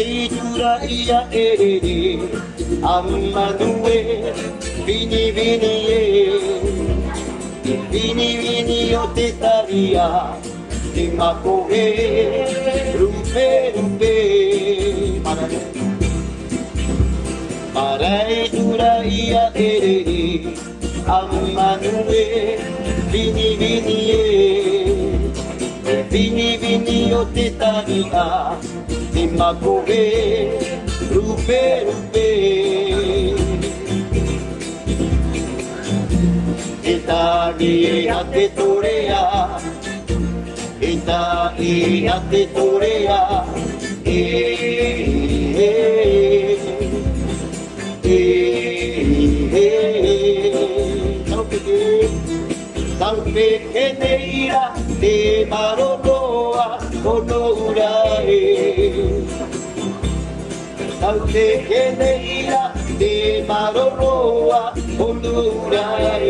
Mareitura ia Ammanue Vini vini o te taria Te makoe Rupe Mareitura ia Ammanue Vini vini o te taria Te makoe rupe E tani a te torea E tani a te torea Taupe ke neira te maronoa onoura Taupe ke neira te maronoa onoura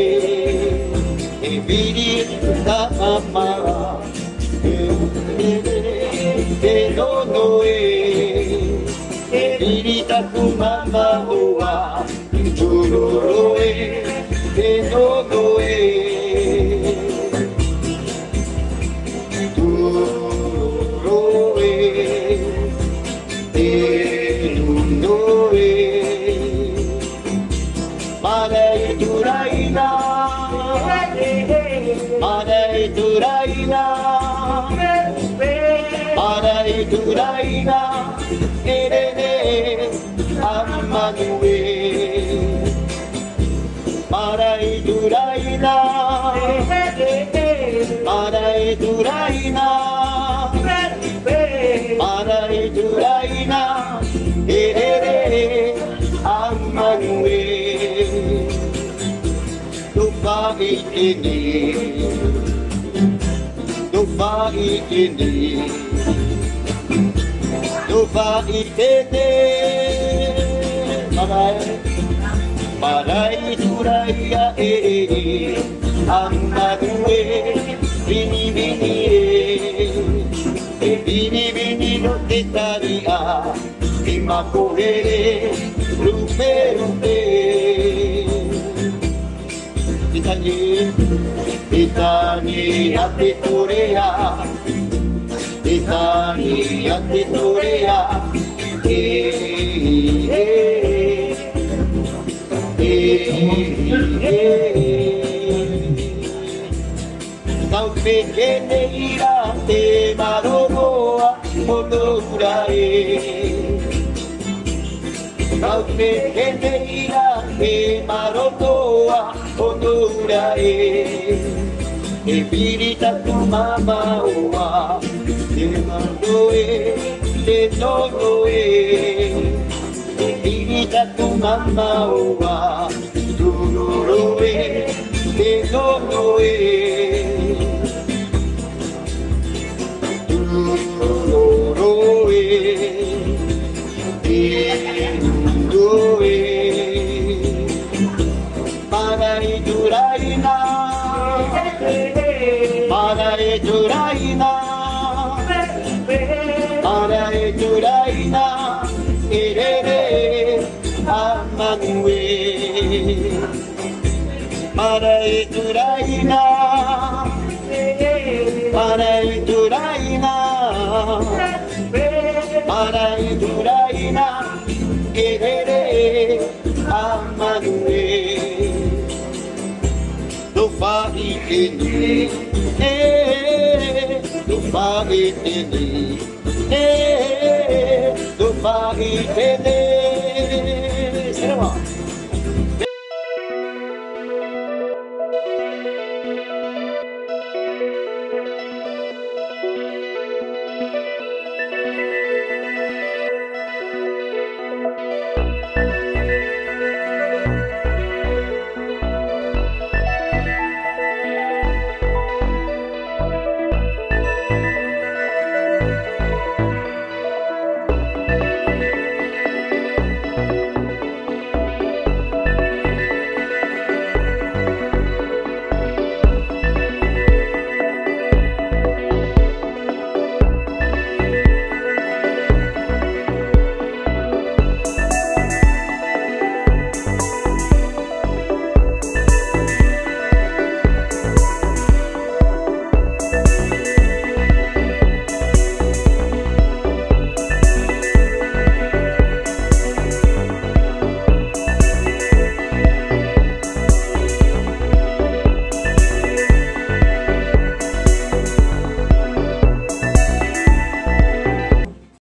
E viri ta mama Te nonoe E viri ta tu mama oa Turoroe Te nonoe Turaina, erene, ammanue. Marai Turaina, Marai Turaina, Marai Turaina, erene, ammanue. Lupa ikini. Lupa itene Marai Turaya Ammanue Vini vini no te taria Te makoe rupe Itani a te torea Itani a te torea Taupe ke neira te maronoa onoura Taupe ke neira te maronoa onoura E virita tu mama oa Te nonoe, te nonoe E virita tu mama oa Tu noroe, te nonoe Tu noroe, te nonoe Marai Turaina Marai Turaina Marai Turaina Erere Ammanue Marai Turaina Marai Turaina Marai Turaina Erere Ammanue Lupa ikini Lupa ikini Lupa ikini